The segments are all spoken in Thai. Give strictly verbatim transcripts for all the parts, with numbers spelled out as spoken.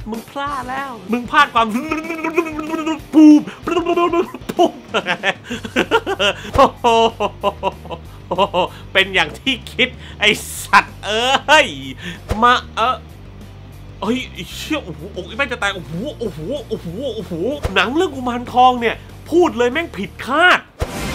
มึงพลาดแล้วมึงพลาดความปูบปูบเป็นอย่างที่คิดไอสัตว์เอ้ยมาเออเฮ้ยเชี่ยโอ้โหอกแม่งจะตายโอ้โหโอ้โหโอ้โหโอ้โหหนังเรื่องกุมารทองเนี่ยพูดเลยแม่งผิดคาด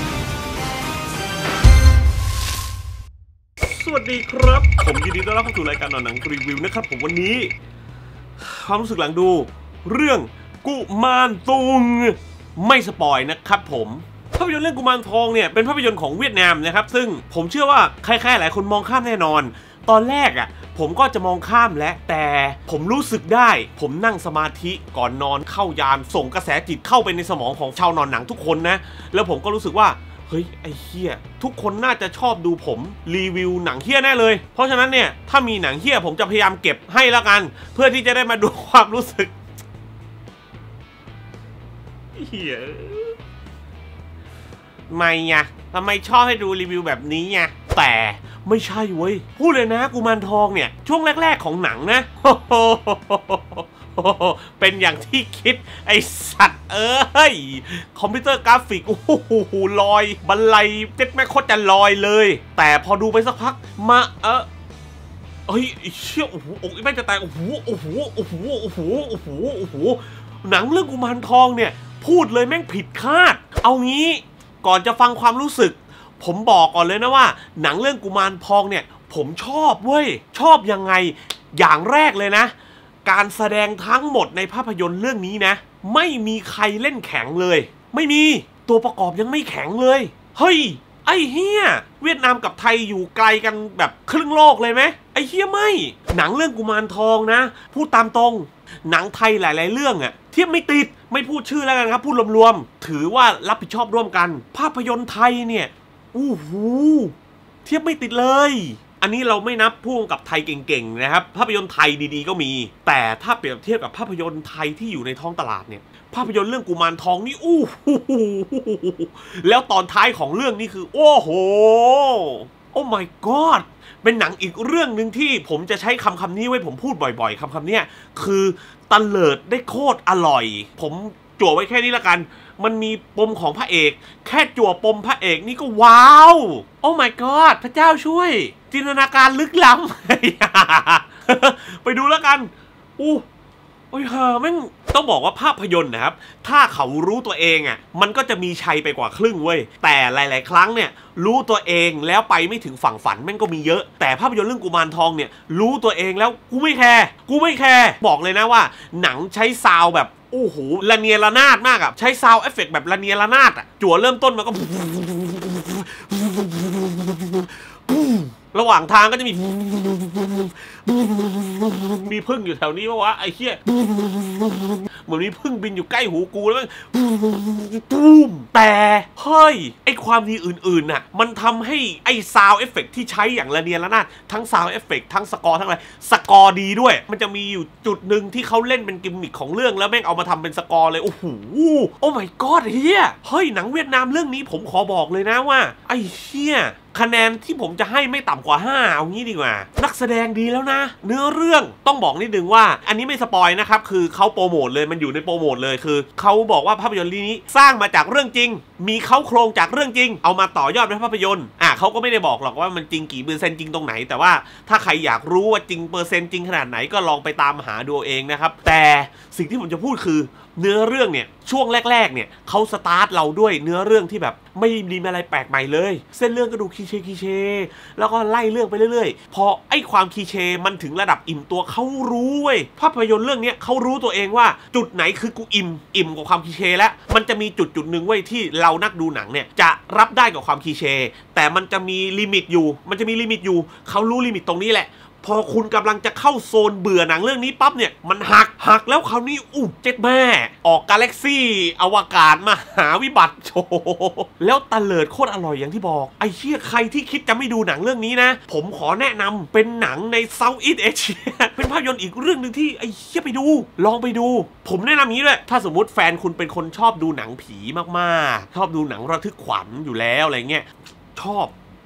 สวัสดีครับผมยินดีต้อนรับเข้าสู่รายการหนังรีวิวนะครับผมวันนี้ความรู้สึกหลังดูเรื่องกุมารตุงไม่สปอยนะครับผมภาพยนตร์เรื่องกุมารทองเนี่ยเป็นภาพยนตร์ของเวียดนามนะครับซึ่งผมเชื่อว่าใครๆหลายคนมองข้ามแน่นอนตอนแรกอ่ะผมก็จะมองข้ามแล้วแต่ผมรู้สึกได้ผมนั่งสมาธิก่อนนอนเข้ายานส่งกระแสจิตเข้าไปในสมองของชาวนอนหนังทุกคนนะแล้วผมก็รู้สึกว่าเฮ้ยไอ้เหี้ยทุกคนน่าจะชอบดูผมรีวิวหนังเหี้ยแน่เลยเพราะฉะนั้นเนี่ยถ้ามีหนังเหี้ยผมจะพยายามเก็บให้แล้วกันเพื่อที่จะได้มาดูความรู้สึกเหี้ยไม่ไงทำไมชอบให้ดูรีวิวแบบนี้ไงแต่ไม่ใช่เว้ยพูดเลยนะกุมารทองเนี่ยช่วงแรกๆของหนังนะเป็นอย่างที่คิดไอสัตว์เอ้ยคอมพิวเตอร์กราฟิกโอ้โหลอยบันไลเจ็ดแม่โคตรจะลอยเลยแต่พอดูไปสักพักมาเออเฮ้ยเชี่ยโอ้โหอกแม่งจะตายโอ้โหโอ้โหโอ้โหโอ้โหโอ้โหโอ้โหหนังเรื่องกุมารทองเนี่ยพูดเลยแม่งผิดคาดเอางี้ก่อนจะฟังความรู้สึกผมบอกก่อนเลยนะว่าหนังเรื่องกุมารทองเนี่ยผมชอบเว้ยชอบยังไงอย่างแรกเลยนะการแสดงทั้งหมดในภาพยนตร์เรื่องนี้นะไม่มีใครเล่นแข็งเลยไม่มีตัวประกอบยังไม่แข็งเลยเฮ้ยไอ้เฮียเวียดนามกับไทยอยู่ไกลกันแบบครึ่งโลกเลยไหมไอ้เฮียไม่หนังเรื่องกุมารทองนะพูดตามตรงหนังไทยหลายๆเรื่องอะเทียบไม่ติดไม่พูดชื่อแล้วกันครับพูดรวมๆถือว่ารับผิดชอบร่วมกันภาพยนตร์ไทยเนี่ยอู้หูเทียบไม่ติดเลยอันนี้เราไม่นับผู้กำกับไทยเก่งๆนะครับภาพยนตร์ไทยดีๆก็มีแต่ถ้าเปรียบเทียบกับภาพยนตร์ไทยที่อยู่ในท้องตลาดเนี่ยภาพยนตร์เรื่องกุมารทองนี่อู้หูแล้วตอนท้ายของเรื่องนี่คือโอ้โหโอ้ my god เป็นหนังอีกเรื่องหนึ่งที่ผมจะใช้คำคำนี้ไว้ผมพูดบ่อยๆคำคำนี้คือตะเลิดได้โคตรอร่อยผมจั่วไว้แค่นี้ละกันมันมีปมของพระเอกแค่จั่วปมพระเอกนี่ก็ว้าวโอ้ my god พระเจ้าช่วยจินตนาการลึกล้ำ ไปดูแล้วกันอู้โอ้ยฮะแม่งต้องบอกว่าภาพยนตร์นะครับถ้าเขารู้ตัวเองอ่ะมันก็จะมีชัยไปกว่าครึ่งเว้ยแต่หลายๆครั้งเนี่ยรู้ตัวเองแล้วไปไม่ถึงฝั่งฝันแม่งก็มีเยอะแต่ภาพยนตร์เรื่องกุมารทองเนี่ยรู้ตัวเองแล้วกูไม่แคร์กูไม่แคร์บอกเลยนะว่าหนังใช้ซาวแบบโอ้โหระเนียระนาดมากอะใช้ซาวเอฟเฟกต์แบบระเนียระนาดอะจั่วเริ่มต้นมันก็ระหว่างทางก็จะมีมีพึ่งอยู่แถวนี้ปะวะไอ้เหี้ยเหมือนมีพึ่งบินอยู่ใกล้หูกูแล้วปุ้มแต่เฮ้ยไอความดีอื่นๆน่ะมันทำให้ไอซาวเอฟเฟกต์ที่ใช้อย่างระเนียระนาดทั้งซาวเอฟเฟกต์ทั้งสกอร์ทั้งอะไรสกอร์ดีด้วยมันจะมีอยู่จุดหนึ่งที่เขาเล่นเป็นกิมมิคของเรื่องแล้วแม่งเอามาทำเป็นสกอร์เลยโอ้โหโอ้ my god เฮียเฮ้ยหนังเวียดนามเรื่องนี้ผมขอบอกเลยนะว่าไอ้เฮียคะแนนที่ผมจะให้ไม่ต่ำกว่าห้าเอางี้ดีกว่านักแสดงดีแล้วนะเนื้อเรื่องต้องบอกนิดนึงว่าอันนี้ไม่สปอยนะครับคือเขาโปรโมทเลยมันอยู่ในโปรโมทเลยคือเขาบอกว่าภาพยนตร์เรื่องนี้สร้างมาจากเรื่องจริงมีเขาโครงจากเรื่องจริงเอามาต่อยอดเป็นภาพยนตร์อ่ะเขาก็ไม่ได้บอกหรอกว่ามันจริงกี่เปอร์เซ็นต์จริงตรงไหนแต่ว่าถ้าใครอยากรู้ว่าจริงเปอร์เซ็นต์จริงขนาดไหนก็ลองไปตามหาดูเองนะครับแต่สิ่งที่ผมจะพูดคือเนื้อเรื่องเนี่ยช่วงแรกๆเนี่ยเขาสตาร์ทเราด้วยเนื้อเรื่องที่แบบไม่มีอะไรแปลกใหม่เลยเส้นเรื่องก็ดูคีเชคีเชแล้วก็ไล่เรื่องไปเรื่อยๆพอไอ้ความคีเชมันถึงระดับอิ่มตัวเขารู้เว้ยภาพยนตร์เรื่องนี้เขารู้ตัวเองว่าจุดไหนคือกูอิ่มอิ่มกับความคีเชแล้วมันจะมีจุดจุดหนึ่งเว้ยที่เรานักดูหนังเนี่ยจะรับได้กับความคีเชแต่มันจะมีลิมิตอยู่มันจะมีลิมิตอยู่เขารู้ลิมิตตรงนี้แหละพอคุณกำลังจะเข้าโซนเบื่อหนังเรื่องนี้ปั๊บเนี่ยมันหักหักแล้วคราวนี้อุ๊บเจ็ดแม่ออกกาแล็กซี่อวกาศมาหาวิบัติโชแล้วตะเลิดโคตรอร่อยอย่างที่บอกไอ้เชี่ยใครที่คิดจะไม่ดูหนังเรื่องนี้นะผมขอแนะนำเป็นหนังในเซาท์อีสต์เอเชียเป็นภาพยนตร์อีกเรื่องหนึ่งที่ไอ้เชี่ยไปดูลองไปดูผมแนะนำนี้ด้วยถ้าสมมติแฟนคุณเป็นคนชอบดูหนังผีมากๆชอบดูหนังระทึกขวัญอยู่แล้วอะไรเงี้ยชอบ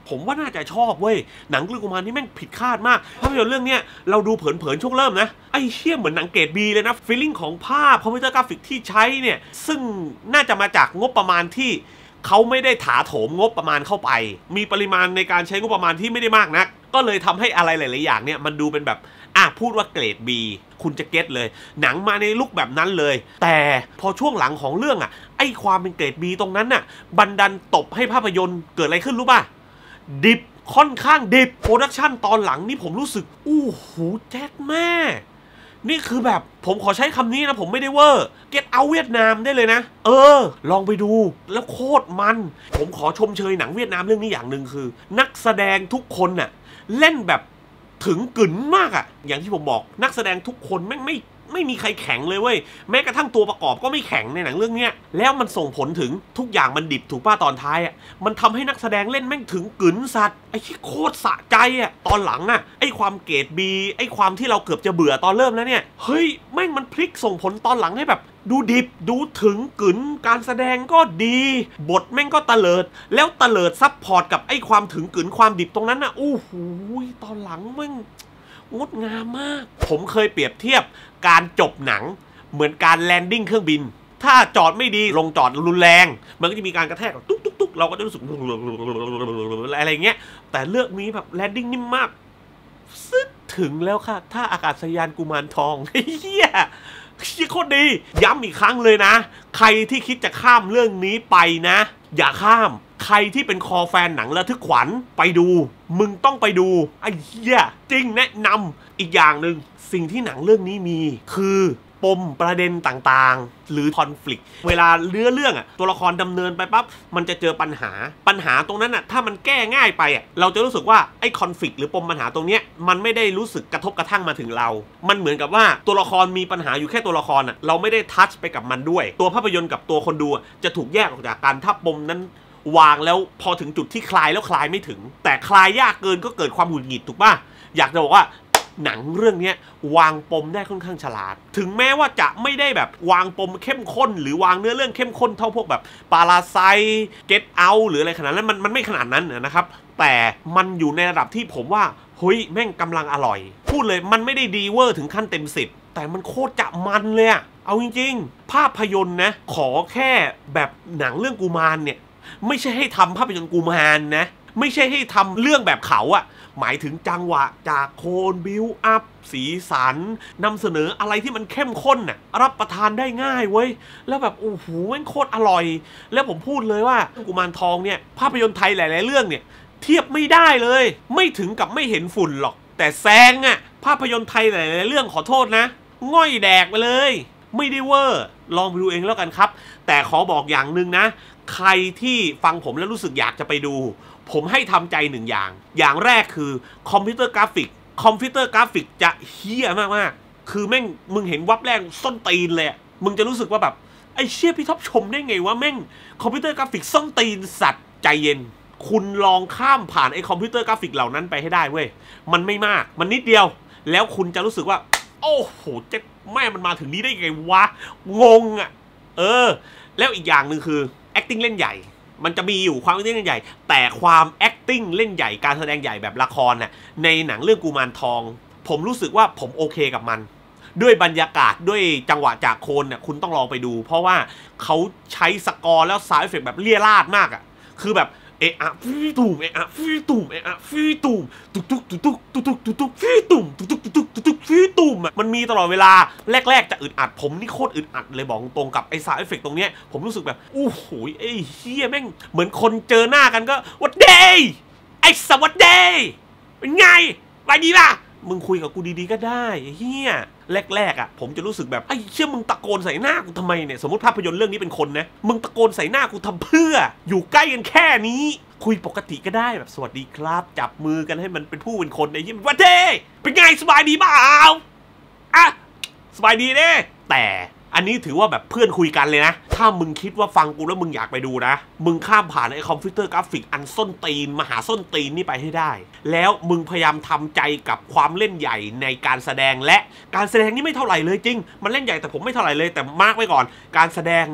ผมว่าน่าจะชอบเว้ยหนังเรื่องกุมารนี่แม่งผิดคาดมากภาพยนตร์เรื่องเนี้ยเราดูเผินๆช่วงเริ่มนะไอ้เชี่ยเหมือนหนังเกรดบีเลยนะฟีลลิ่งของภาพคอมพิวเตอร์กราฟิกที่ใช้เนี่ยซึ่งน่าจะมาจากงบประมาณที่เขาไม่ได้ถาโถมงบประมาณเข้าไปมีปริมาณในการใช้งบประมาณที่ไม่ได้มากนักก็เลยทำให้อะไรหลายๆอย่างเนี่ยมันดูเป็นแบบอ่ะพูดว่าเกรด B คุณจะเก็ตเลยหนังมาในลุคแบบนั้นเลยแต่พอช่วงหลังของเรื่องอ่ะไอ้ความเป็นเกรด B ตรงนั้นน่ะบันดันตบให้ภาพยนตร์เกิดอะไรขึ้นรู้ป่ะดิบค่อนข้างดิบโปรดักชันตอนหลังนี่ผมรู้สึกอู้หูแจ๊ดแม่นี่คือแบบผมขอใช้คำนี้นะผมไม่ได้เวอร์เก็ตเอาเวียดนามได้เลยนะเออลองไปดูแล้วโคตรมันผมขอชมเชยหนังเวียดนามเรื่องนี้อย่างหนึ่งคือนักแสดงทุกคนน่ะเล่นแบบถึงกึ๋นมากอะอย่างที่ผมบอกนักแสดงทุกคนแม่งไม่ไม่มีใครแข็งเลยเว้ยแม้กระทั่งตัวประกอบก็ไม่แข็งในหนังเรื่องเนี้ยแล้วมันส่งผลถึงทุกอย่างมันดิบถูกป้าตอนท้ายอะมันทำให้นักแสดงเล่นแม่งถึงกึ๋นสัตว์ไอ้ที่โคตรสะใจอะตอนหลังอะไอ้ความเกรดบีไอ้ความที่เราเกือบจะเบื่อตอนเริ่มแล้วเนี่ยเฮ้ยแม่งมันพลิกส่งผลตอนหลังให้แบบดูดิบดูถึงกึ๋นการแสดงก็ดีบทแม่งก็ตะเลิดแล้วตะเลิดซับพอร์ตกับไอ้ความถึงกึ๋นความดิบตรงนั้นน่ะโอ้โหตอนหลังแม่งงดงามมากผมเคยเปรียบเทียบการจบหนังเหมือนการแลนดิ้งเครื่องบินถ้าจอดไม่ดีลงจอดรุนแรงมันก็จะมีการกระแทกตุ๊กตุ๊กตุ๊กเราก็จะรู้สึกอะไรเงี้ยแต่เลือกนี้แบบแลนดิ้งนิ่มมากซึดถึงแล้วค่ะถ้าอากาศยานกุมารทองเฮียเฮียโคตรดีย้ำอีกครั้งเลยนะใครที่คิดจะข้ามเรื่องนี้ไปนะอย่าข้ามใครที่เป็นคอแฟนหนังระทึกขวัญไปดูมึงต้องไปดูไอ้เหี้ยจริงแนะนำอีกอย่างหนึ่งสิ่งที่หนังเรื่องนี้มีคือปมประเด็นต่างๆหรือคอนฟ lict เวลาเรื่องเรื่องอะตัวละครดำเนินไปปั๊บมันจะเจอปัญหาปัญหาตรงนั้นอะถ้ามันแก้ง่ายไปอะเราจะรู้สึกว่าไอ้คอนฟ lict หรือปมปัญหาตรงเนี้ยมันไม่ได้รู้สึกกระทบกระทั่งมาถึงเรามันเหมือนกับว่าตัวละครมีปัญหาอยู่แค่ตัวละครอะเราไม่ได้ทัชไปกับมันด้วยตัวภาพยนตร์กับตัวคนดูจะถูกแยกออกจากกันถ้าปมนั้นวางแล้วพอถึงจุดที่คลายแล้วคลายไม่ถึงแต่คลายยากเกินก็เกิดความหงุดหงิดถูกป่ะอยากจะบอกว่าหนังเรื่องนี้วางปมได้ค่อนข้างฉลาดถึงแม้ว่าจะไม่ได้แบบวางปมเข้มข้นหรือวางเนื้อเรื่องเข้มข้นเท่าพวกแบบปาราไซเก็ตเอาหรืออะไรขนาดนั้นมันมันไม่ขนาดนั้นนะครับแต่มันอยู่ในระดับที่ผมว่าเฮ้ยแม่งกำลังอร่อยพูดเลยมันไม่ได้ดีเวอร์ถึงขั้นเต็มสิบแต่มันโคตรจะมันเลยอะเอาจริงๆภาพยนตร์นะขอแค่แบบหนังเรื่องกุมารเนี่ยไม่ใช่ให้ทำภาพยนตร์กุมารนะไม่ใช่ให้ทำเรื่องแบบเขาอะหมายถึงจังหวะจากโคนบิวอัพสีสันนำเสนออะไรที่มันเข้มข้นน่ะรับประทานได้ง่ายเว้ยแล้วแบบโอ้โหมันโคตรอร่อยแล้วผมพูดเลยว่ากุมารทองเนี่ยภาพยนตร์ไทยหลายๆเรื่องเนี่ยเทียบไม่ได้เลยไม่ถึงกับไม่เห็นฝุ่นหรอกแต่แซงอะภาพยนตร์ไทยหลายๆเรื่องขอโทษนะง่อยแดกไปเลยไม่ได้เวอร์ลองไปดูเองแล้วกันครับแต่ขอบอกอย่างหนึ่งนะใครที่ฟังผมแล้วรู้สึกอยากจะไปดูผมให้ทำใจหนึ่งอย่างอย่างแรกคือคอมพิวเตอร์กราฟิกคอมพิวเตอร์กราฟิกจะเฮี้ยมากๆคือแม่งมึงเห็นวับแรกส้นตีนเลยมึงจะรู้สึกว่าแบบไอ้เชี่ยพี่ท็อปชมได้ไงว่าแม่งคอมพิวเตอร์กราฟิกส้นตีนสัตว์ใจเย็นคุณลองข้ามผ่านไอ้คอมพิวเตอร์กราฟิกเหล่านั้นไปให้ได้เว้ยมันไม่มากมันนิดเดียวแล้วคุณจะรู้สึกว่าโอ้โหเจ๊แม่มันมาถึงนี้ได้ไงวะงงอ่ะเออแล้วอีกอย่างหนึ่งคือ acting เล่นใหญ่มันจะมีอยู่ความ acting เล่นใหญ่แต่ความ acting เล่นใหญ่การแสดงใหญ่แบบละครน่ะในหนังเรื่องกุมารทองผมรู้สึกว่าผมโอเคกับมันด้วยบรรยากาศด้วยจังหวะจากโคนเนี่ยคุณต้องลองไปดูเพราะว่าเขาใช้สกอร์แล้วซาวด์เอฟเฟกต์แบบเลี่ยราดมากอ่ะคือแบบเอะอะฟีตุ่มเอะอะฟีตุ่มเอะอะฟีตุ่มตุกตุกตุกตุกตุกตุกตุกตุกฟีตุ่มตุกตุกตุกตุกตุกฟีตุ่มอ่ะมันมีตลอดเวลาแรกๆจะอึดอัดผมนี่โคตรอึดอัดเลยบอกตรงกับไอ้ซาวด์เอฟเฟกต์ตรงเนี้ยผมรู้สึกแบบโอ้โหไอ้เฮียแม่งเหมือนคนเจอหน้ากันก็วัดเดย์ไอ้สวัสดีเป็นไงไปดีป่ะมึงคุยกับกูดีๆก็ได้เฮียแรกๆอ่ะผมจะรู้สึกแบบไอ้เชี่ยมึงตะโกนใส่หน้ากูทำไมเนี่ยสมมติภาพยนตร์เรื่องนี้เป็นคนนะมึงตะโกนใส่หน้ากูทำเพื่ออยู่ใกล้กันแค่นี้คุยปกติก็ได้แบบสวัสดีครับจับมือกันให้มันเป็นผู้เป็นคนไอ้ยี่วันเด้เป็นไงสบายดีเปล่าอ่ะสบายดีเด้แต่อันนี้ถือว่าแบบเพื่อนคุยกันเลยนะถ้ามึงคิดว่าฟังกูแล้วมึงอยากไปดูนะมึงข้ามผ่านไอ้คอมพิวเตอร์กราฟิกอันส้นตีนมหาส้นตีนนี่ไปให้ได้แล้วมึงพยายามทำใจกับความเล่นใหญ่ในการแสดงและการแสดงนี่ไม่เท่าไหร่เลยจริงมันเล่นใหญ่แต่ผมไม่เท่าไหร่เลยแต่มาร์กไว้ก่อนการแสดงและ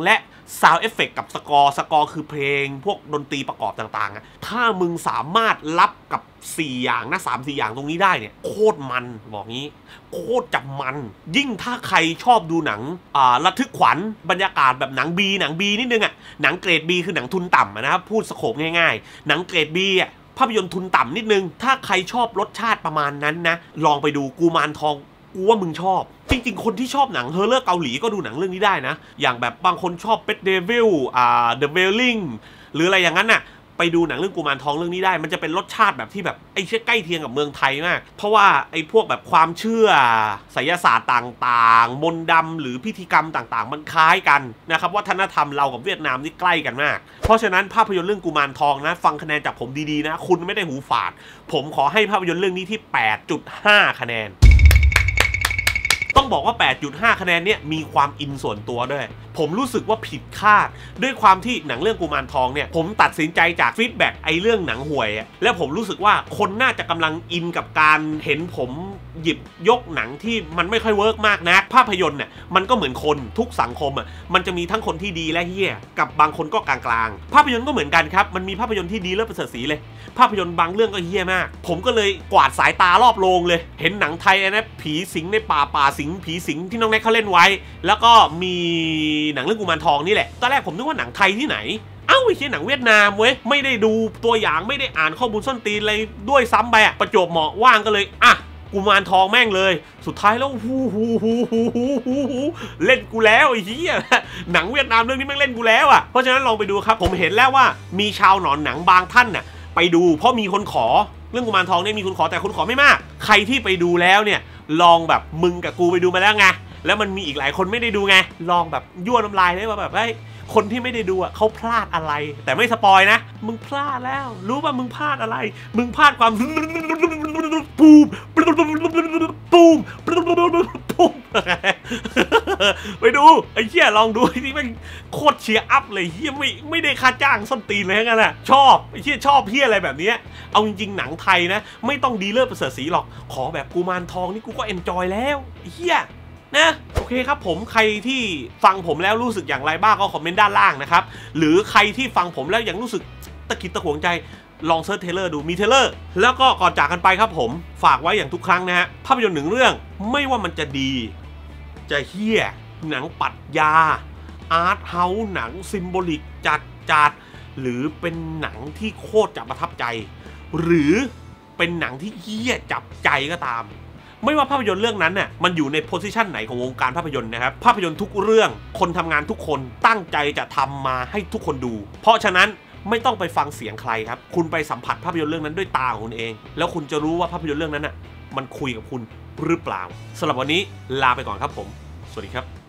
ซาวด์เอฟเฟกต์กับสกอร์สกอร์คือเพลงพวกดนตรีประกอบต่างๆถ้ามึงสามารถรับกับสี่อย่างนะสามสี่อย่างตรงนี้ได้เนี่ยโคตรมันบอกงี้โคตรจับมันยิ่งถ้าใครชอบดูหนังอ่าระทึกขวัญบรรยากาศแบบหนังบีหนังบีนิดนึงอ่ะหนังเกรดบีคือหนังทุนต่ำนะครับพูดสโคปง่ายๆหนังเกรดบีอ่ะภาพยนตร์ทุนต่ำนิดนึงถ้าใครชอบรสชาติประมาณนั้นนะลองไปดูกูมารทองกูว่ามึงชอบจริงๆคนที่ชอบหนังเฮอร์เรอร์เกาหลีก็ดูหนังเรื่องนี้ได้นะอย่างแบบบางคนชอบเป็ดเดวิลอ่าเดอะเวลลิงหรืออะไรอย่างนั้นน่ะไปดูหนังเรื่องกุมารทองเรื่องนี้ได้มันจะเป็นรสชาติแบบที่แบบไอ้เชื่อใกล้เคียงกับเมืองไทยมากเพราะว่าไอ้พวกแบบความเชื่อไสยศาสตร์ต่างๆมนต์ดำหรือพิธีกรรมต่างๆมันคล้ายกันนะครับวัฒนธรรมเรากับเวียดนามนี่ใกล้กันมากเพราะฉะนั้นภาพยนตร์เรื่องกุมารทองนะฟังคะแนนจากผมดีๆนะคุณไม่ได้หูฝาดผมขอให้ภาพยนตร์เรื่องนี้ที่ แปดจุดห้า คะแนนต้องบอกว่า แปดจุดห้า คะแนนเนี่ยมีความอินส่วนตัวด้วยผมรู้สึกว่าผิดคาดด้วยความที่หนังเรื่องกุมารทองเนี่ยผมตัดสินใจจากฟีดแบ็กไอ้เรื่องหนังห่วยแล้วผมรู้สึกว่าคนน่าจะกำลังอินกับการเห็นผมหยิบยกหนังที่มันไม่ค่อยเวิร์กมากนะภาพยนตร์เนี่ยมันก็เหมือนคนทุกสังคมอ่ะมันจะมีทั้งคนที่ดีและเหี้ยกับบางคนก็กลางๆภาพยนตร์ก็เหมือนกันครับมันมีภาพยนตร์ที่ดีเลิศประเสริฐศรีเลยภาพยนตร์บางเรื่องก็เหี้ยมากผมก็เลยกวาดสายตารอบโรงเลยเห็นหนังไทยนะผีสิงในป่าป่าสิงผีสิงที่น้องแน็กเขาเล่นไว้แล้วก็มีหนังเรื่องกุมารทองนี่แหละตอนแรกผมนึกว่าหนังไทยที่ไหนเอ้าไอ้เชี่ยหนังเวียดนามเว้ยไม่ได้ดูตัวอย่างไม่ได้อ่านข้อมูลส้นตีนอะไรด้วยซ้ำไปอะประจวบเหมาะว่างก็เลยอ่ะกุมารทองแม่งเลยสุดท้ายแล้วฮูฮูฮูฮูฮูฮูฮูเล่นกูแล้วไอ้เหี้ยหนังเวียดนามเรื่องนี้แม่งเล่นกูแล้วอ่ะเพราะฉะนั้นลองไปดูครับผมเห็นแล้วว่ามีชาวหนอนหนังบางท่านน่ะไปดูเพราะมีคนขอเรื่องกุมารทองเนี่ยมีคนขอแต่คนขอไม่มากใครที่ไปดูแล้วเนี่ยลองแบบมึงกับกูไปดูมาแล้วไงแล้วมันมีอีกหลายคนไม่ได้ดูไงลองแบบยั่วน้ำลายได้ว่าแบบไอ้คนที่ไม่ได้ดูอ่ะเขาพลาดอะไรแต่ไม่สปอยนะมึงพลาดแล้วรู้ป่ะมึงพลาดอะไรมึงพลาดความปูมปูมปูมไปดูไอ้เหี้ยลองดูที่มันโคตรเชียร์อัพเลยเหี้ยไม่ไม่ได้ค่าจ้างส้นตีนเลยทั้งนั้นอ่ะชอบไอ้เหี้ยชอบเหี้ยอะไรแบบนี้เอาจริงๆหนังไทยนะไม่ต้องดีเลิศประเสริฐศรีหรอกขอแบบกุมารทองนี่กูก็เอนจอยแล้วไอ้เหี้ยนะโอเคครับผมใครที่ฟังผมแล้วรู้สึกอย่างไรบ้างก็คอมเมนต์ด้านล่างนะครับหรือใครที่ฟังผมแล้วยังรู้สึกตะกิดตะขวงใจลองเซิร์ชเทเลอร์ดูมีเทเลอร์แล้วก็ก่อนจากกันไปครับผมฝากไว้อย่างทุกครั้งนะฮะภาพยนตร์หนึ่งเรื่องไม่ว่ามันจะดีจะเฮี้ยหนังปรัชญาอาร์ตเฮาส์หนังซิมโบลิกจัดจัดหรือเป็นหนังที่โคตรจะประทับใจหรือเป็นหนังที่เฮี้ยจับใจก็ตามไม่ว่าภาพยนตร์เรื่องนั้นน่ะมันอยู่ในโพสิชันไหนของวงการภาพยนตร์นะครับภาพยนตร์ทุกเรื่องคนทำงานทุกคนตั้งใจจะทำมาให้ทุกคนดูเพราะฉะนั้นไม่ต้องไปฟังเสียงใครครับคุณไปสัมผัสภาพยนตร์เรื่องนั้นด้วยตาของคุณเองแล้วคุณจะรู้ว่าภาพยนตร์เรื่องนั้นน่ะมันคุยกับคุณหรือเปล่าสำหรับวันนี้ลาไปก่อนครับผมสวัสดีครับ